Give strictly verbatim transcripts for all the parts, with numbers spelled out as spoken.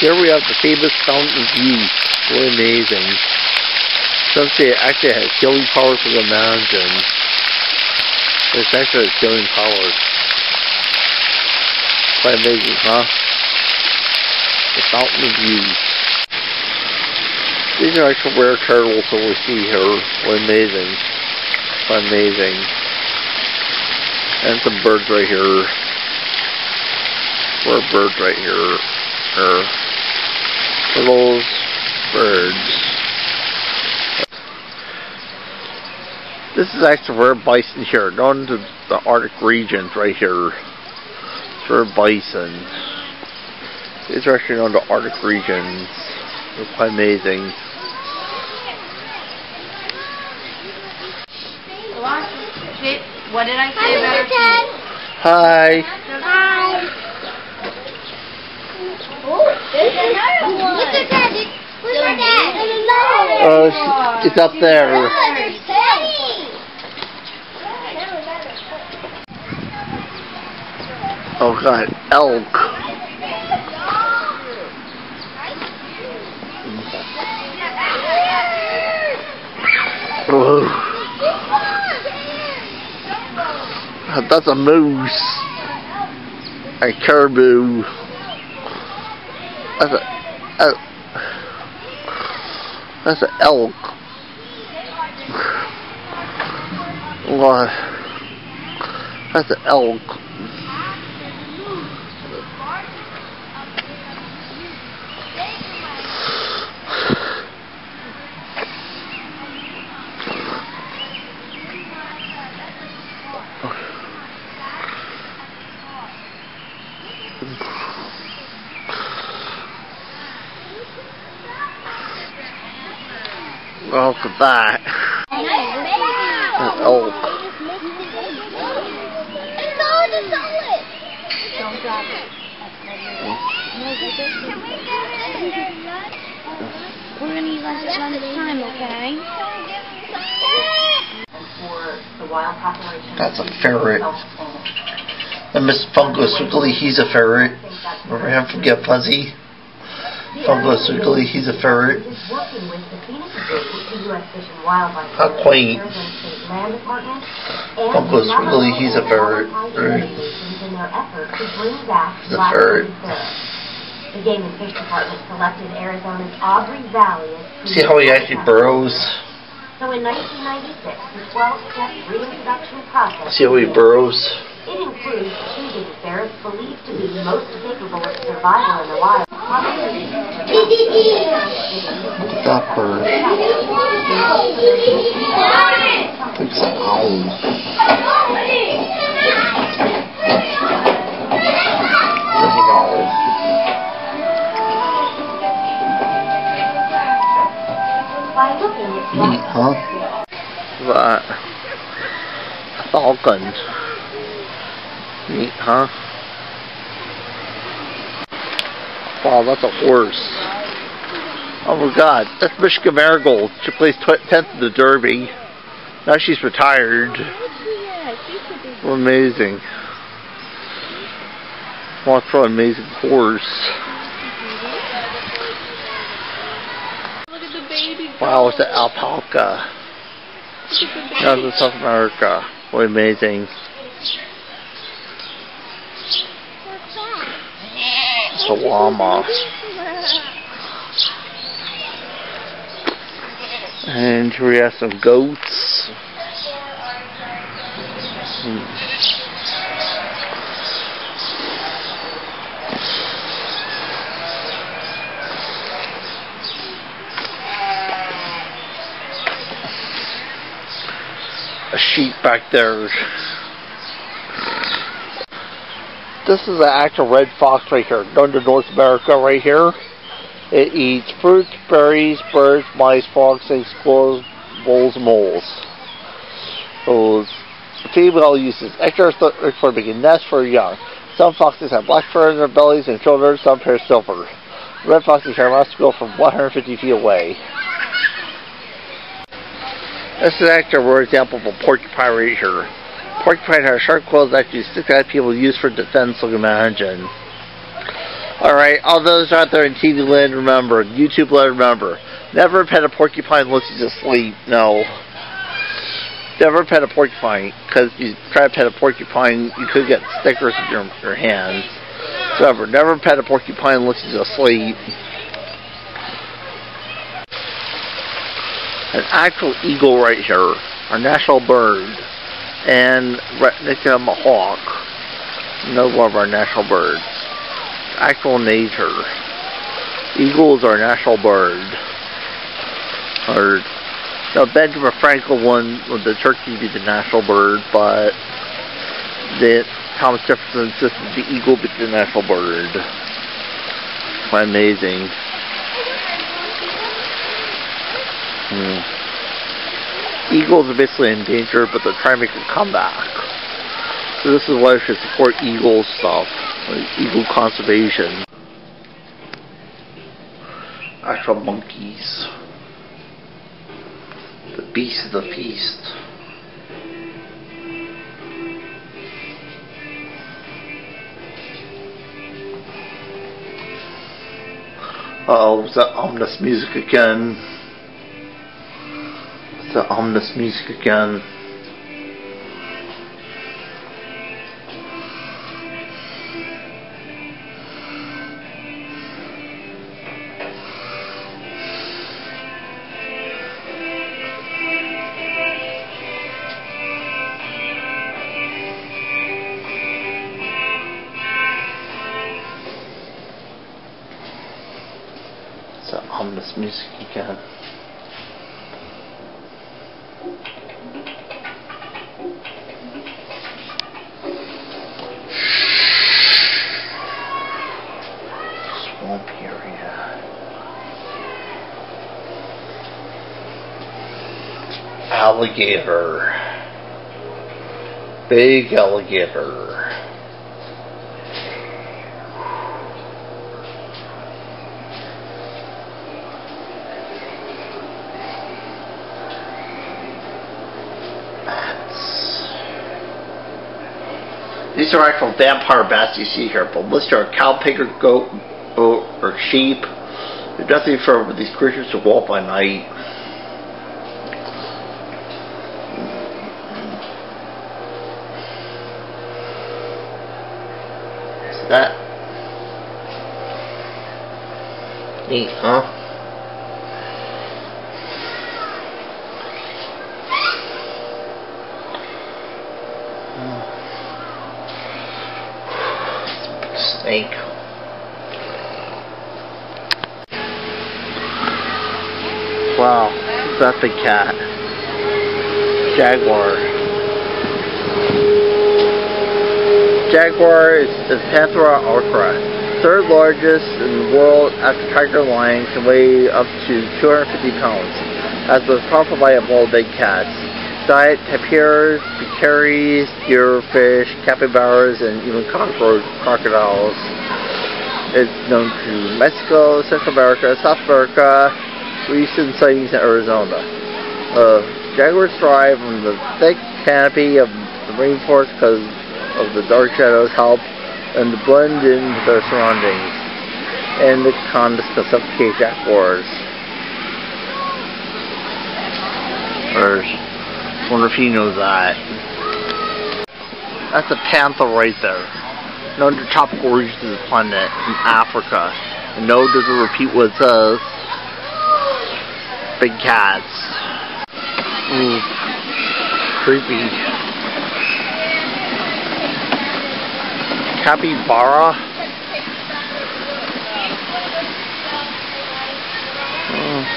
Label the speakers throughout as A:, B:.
A: Here we have the famous fountain view. Really amazing. Some say it actually has healing power for the mountain. It's actually has healing power. Quite amazing, huh? The fountain view. These are actual rare turtles that we see here. Really amazing. Quite amazing. And some birds right here. Rare birds right here. Here. Turtles, birds. This is actually rare bison here, known to the Arctic regions right here. It's rare bison. These are actually known to Arctic regions. They're quite amazing.
B: What did I say about her?
A: Hi.
B: Hi. Oh, there's another one. Look at that. Where's our dad?
A: Oh, it's up there. Oh God, elk. Oh. That's a moose. A caribou. That's a, a that's an elk. What? That's an elk. Look at that. An elk.
B: Don't drop it. We're going to eat lunch at lunchtime, okay?
A: That's a ferret. And Mister Fungus Wiggly, he's a ferret. Remember him from Get Fuzzy? Fungus Wiggly, he's a ferret. How quaint. Fungus Wiggly, he's a ferret. He's a ferret.
C: The Game and Fish Department selected Arizona's Aubrey Valley as
A: see how he actually burrows?
C: So in nineteen ninety-six, the twelve-step reintroduction process.
A: See how he burrows?
C: It includes choosing ferrets believed to be most capable of survival in the wild.
A: Look at that bird. It's an owl. There's an owl. Neat, huh? That. A falcon. Neat, huh? Wow, that's a horse. Oh my God, that's Michigan Marigold. She placed tenth in the Derby. Now she's retired. Amazing. What's for an amazing horse? Wow, it's an alpaca. That's in South America. What amazing. It's a llama. And here we have some goats. Hmm. A sheep back there. This is an actual red fox right here, known to North America right here. It eats fruits, berries, birds, mice, frogs, and squirrels, voles, and moles. So, the female uses extra for making nests for young. Some foxes have black fur in their bellies and shoulders, some pairs silver. Red foxes are allowed to go from one hundred fifty feet away. This is actually a rare example of a porcupine right here. Porcupine has sharp quills that actually stick-eyed people use for defense, like imagine. Alright, all those out there in T V land, remember, YouTube land, remember, never pet a porcupine unless he's asleep. No. Never pet a porcupine, because you try to pet a porcupine, you could get stickers in your, your hands. So remember, never pet a porcupine unless he's asleep. An actual eagle right here, our national bird, and next to him a hawk, another one of our national birds. Actual nature. Eagle is our national bird. Or, no, Benjamin Franklin won with the turkey be the national bird, but the Thomas Jefferson insisted the eagle be the national bird. Quite amazing. Hmm. Eagles are basically endangered, but they're trying to make a comeback. So this is why we should support eagle stuff, like eagle conservation. Actual monkeys. The beast of the feast. Uh-oh, is that ominous music again? Is that ominous music again? That ominous music again. Swamp area. Alligator. Big alligator. These are actual vampire bats you see here, but unless you're a cow, pig, or goat, or, or sheep, there's nothing for these creatures to walk by night. See that? Neat, huh? Snake. Wow, that's a cat. Jaguar. Jaguar is the Panthera orca, third largest in the world after tiger lion, can weigh up to two hundred fifty pounds, as was profiled by all big cats. Diet tapirs, pecaries, deer, fish, capybaras, and even cockroach crocodiles. It's known to Mexico, Central America, South America, recent sightings in Arizona. Uh, jaguars thrive on the thick canopy of the rainforest because of the dark shadows help them to blend into their surroundings, and the condoms to suffocate jaguars. Or, I wonder if he knows that. That's a panther right there. Known to tropical regions of the planet in Africa. And no, doesn't repeat what it says. Big cats. Ooh. Creepy. Capybara. Oh.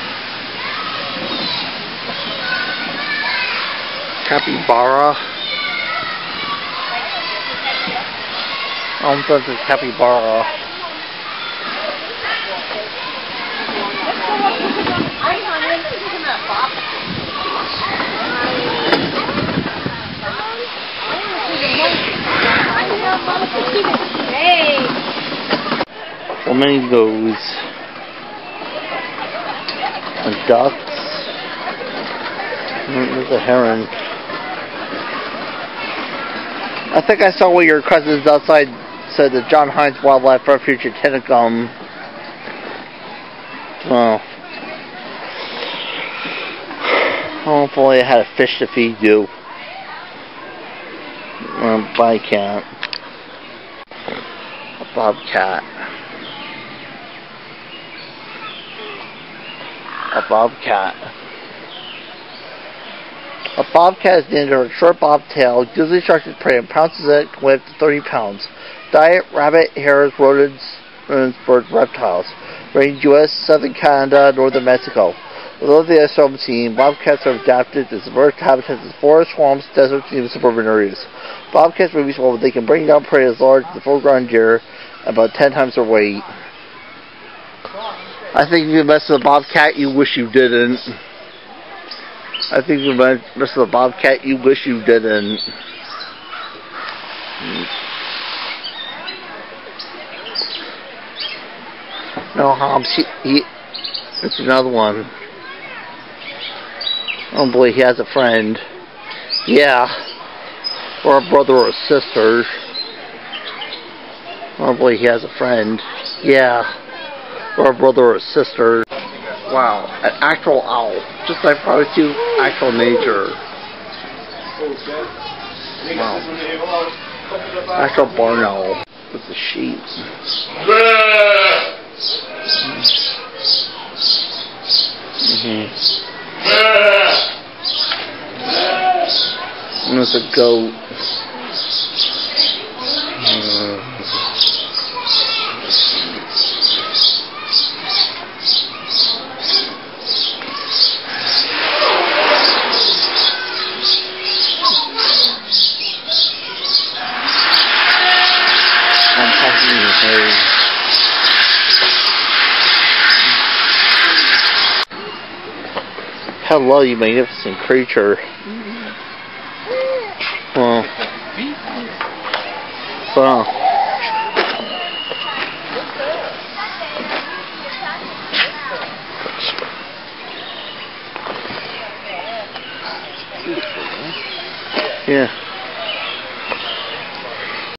A: Capybara. I don't think it's capybara. Flamingos and ducks. There's a heron. I think I saw one of your cousins outside said the John Hines Wildlife Refuge at Tennessee. Well, hopefully I had a fish to feed you. Um, but I can't. A bobcat. A bobcat. A bobcat is named after a short bobtail, usually structured prey, and pounces it can weigh up to thirty pounds. Diet: rabbit, hares, rodents, rodents, birds, reptiles. Range U S, southern Canada, northern Mexico. Although they are seldom seen, bobcats are adapted to diverse habitats in forests, swamps, deserts, and even suburban areas. Bobcats may be small, but they can bring down prey as large as the full-grown deer, about ten times their weight. I think if you mess with a bobcat, you wish you didn't. I think if you mess with a bobcat, you wish you didn't. No, Hobbs, he, he, it's another one. Oh boy, he has a friend. Yeah. Or a brother or a sister. Oh boy, he has a friend. Yeah. Or a brother or a sister. Wow, an actual owl. Just like I promised you, actual nature. Wow. Actual barn owl with the sheep. Mm-hmm. And there's a goat. Uh, I'm talking to her. Hello, you magnificent creature. Well, well. Yeah.